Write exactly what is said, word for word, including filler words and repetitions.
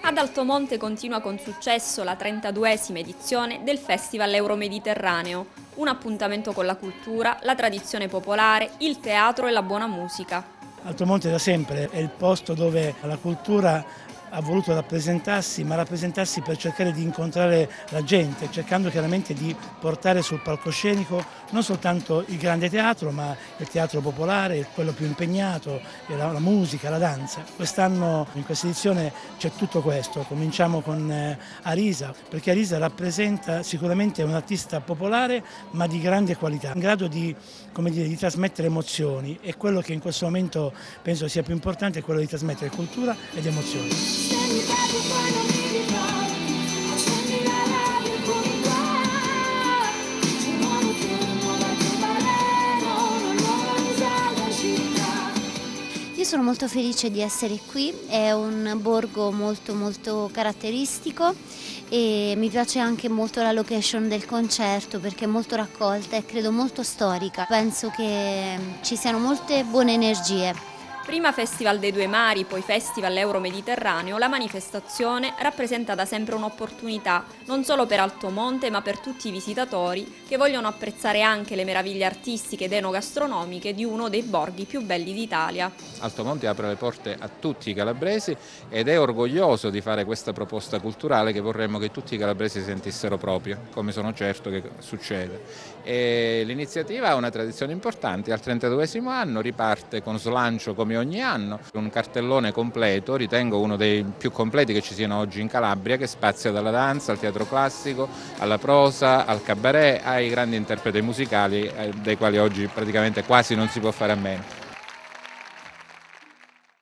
Ad Altomonte continua con successo la trentaduesima edizione del Festival Euromediterraneo, un appuntamento con la cultura, la tradizione popolare, il teatro e la buona musica. Altomonte da sempre è il posto dove la cultura ha voluto rappresentarsi, ma rappresentarsi per cercare di incontrare la gente, cercando chiaramente di portare sul palcoscenico non soltanto il grande teatro, ma il teatro popolare, quello più impegnato, la, la musica, la danza. Quest'anno in questa edizione c'è tutto questo. Cominciamo con eh, Arisa, perché Arisa rappresenta sicuramente un artista popolare ma di grande qualità, in grado di, come dire, di trasmettere emozioni, e quello che in questo momento penso sia più importante è quello di trasmettere cultura ed emozioni. Io sono molto felice di essere qui, è un borgo molto molto caratteristico e mi piace anche molto la location del concerto perché è molto raccolta e credo molto storica. Penso che ci siano molte buone energie. Prima Festival dei Due Mari, poi Festival Euromediterraneo, la manifestazione rappresenta da sempre un'opportunità non solo per Altomonte ma per tutti i visitatori che vogliono apprezzare anche le meraviglie artistiche ed enogastronomiche di uno dei borghi più belli d'Italia. Altomonte apre le porte a tutti i calabresi ed è orgoglioso di fare questa proposta culturale che vorremmo che tutti i calabresi sentissero proprio, come sono certo che succede. L'iniziativa ha una tradizione importante, al trentaduesimo anno riparte con slancio come ogni anno, un cartellone completo, ritengo uno dei più completi che ci siano oggi in Calabria, che spazia dalla danza al teatro classico, alla prosa, al cabaret, ai grandi interpreti musicali, dei quali oggi praticamente quasi non si può fare a meno.